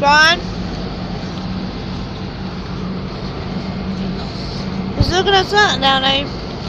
John? He's looking at something down there.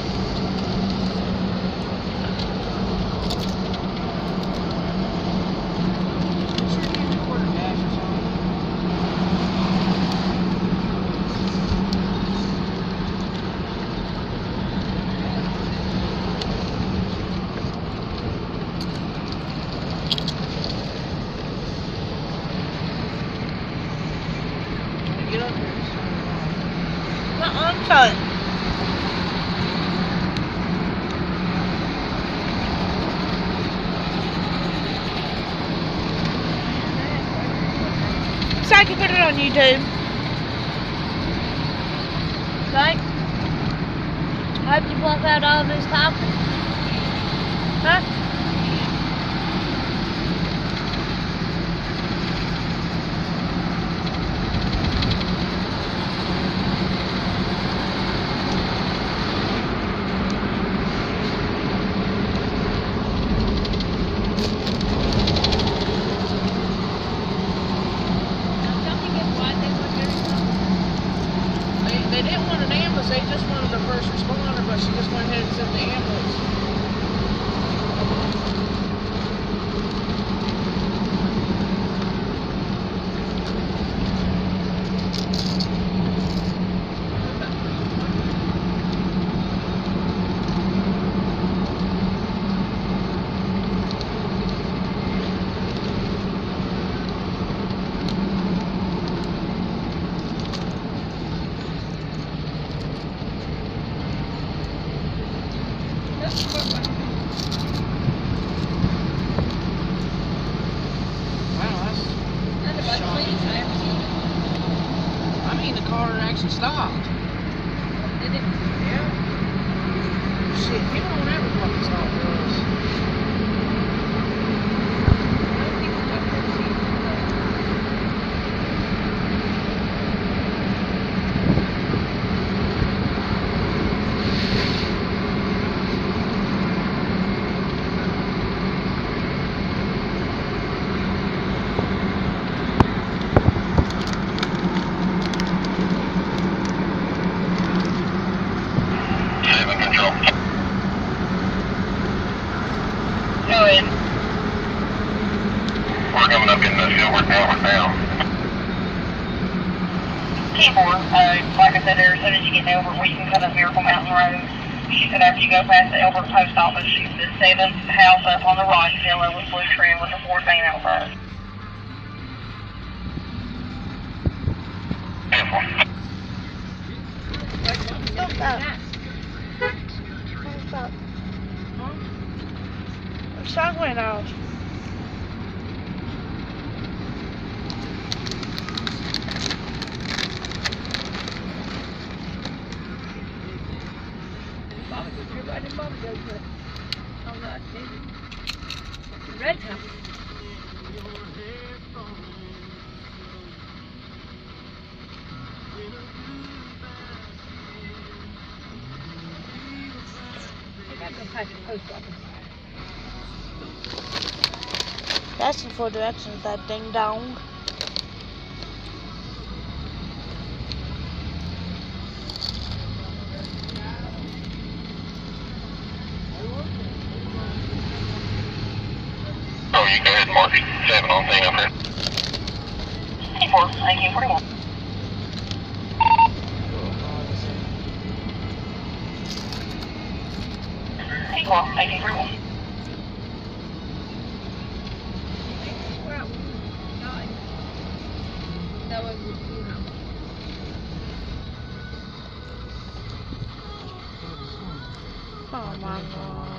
So I can put it on YouTube. Right? I hope you block out all this talking. Huh? They didn't want an ambulance, they just wanted the first responder, but she just went ahead and sent the ambulance. I mean, the car actually stopped. Did it? Yeah. Shit, people don't ever fucking stop for us. We're coming up in the field work now. T4, like I said there, as soon as you get to Elbert, where you can cut up Miracle Mountain Road, she said after you go past the Elbert post office, she's the 7th house up on the right, yellow with blue trim with a Ford van outside. Stop that. Stop. The song went off. You're right in Mama goes, but I'm not kidding. Red house. I got to go past the post office. That's in 4 directions, that ding dong. Oh, you go ahead and mark 7 on thing up here. T4, 1941. T4, 1941. That way we, you know. Oh my god.